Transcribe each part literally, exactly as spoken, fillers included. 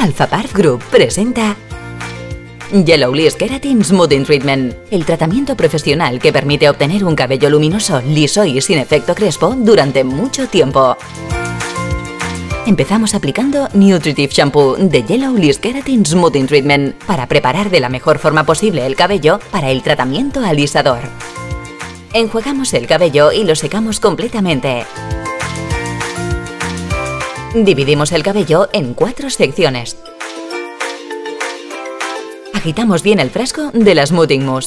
Alpha Park Group presenta Yellow Liss Keratin Smoothing Treatment, el tratamiento profesional que permite obtener un cabello luminoso, liso y sin efecto crespo durante mucho tiempo. Empezamos aplicando Nutritive Shampoo de Yellow Liss Keratin Smoothing Treatment para preparar de la mejor forma posible el cabello para el tratamiento alisador. Enjuagamos el cabello y lo secamos completamente. Dividimos el cabello en cuatro secciones. Agitamos bien el frasco de la Smoothing Mousse.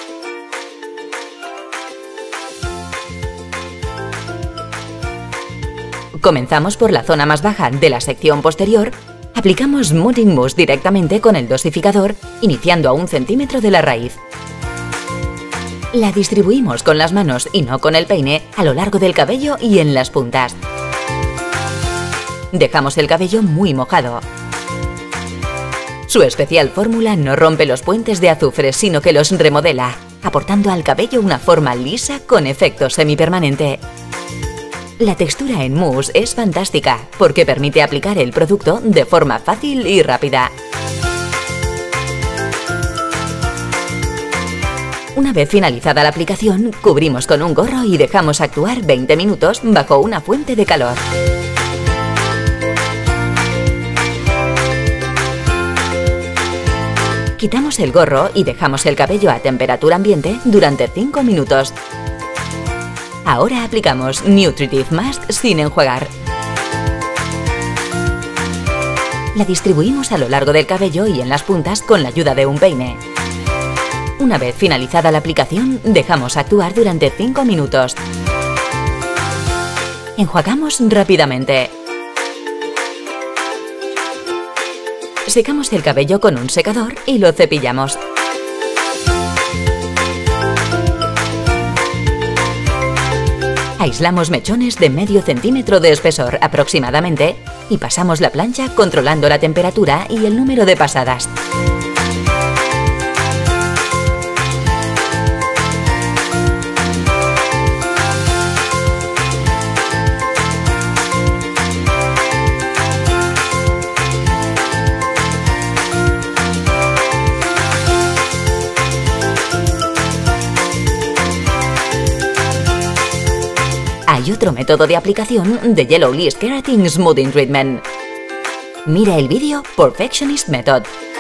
Comenzamos por la zona más baja de la sección posterior. Aplicamos Smoothing Mousse directamente con el dosificador, iniciando a un centímetro de la raíz. La distribuimos con las manos y no con el peine a lo largo del cabello y en las puntas. Dejamos el cabello muy mojado. Su especial fórmula no rompe los puentes de azufre, sino que los remodela, aportando al cabello una forma lisa con efecto semipermanente. La textura en mousse es fantástica porque permite aplicar el producto de forma fácil y rápida. Una vez finalizada la aplicación, cubrimos con un gorro y dejamos actuar veinte minutos bajo una fuente de calor. Quitamos el gorro y dejamos el cabello a temperatura ambiente durante cinco minutos. Ahora aplicamos Nutritive Mask sin enjuagar. La distribuimos a lo largo del cabello y en las puntas con la ayuda de un peine. Una vez finalizada la aplicación, dejamos actuar durante cinco minutos. Enjuagamos rápidamente. Secamos el cabello con un secador y lo cepillamos. Aislamos mechones de medio centímetro de espesor aproximadamente y pasamos la plancha controlando la temperatura y el número de pasadas. Hay otro método de aplicación de Yellow Liss Keratin Smoothing Treatment. Mira el vídeo Perfectionist Method.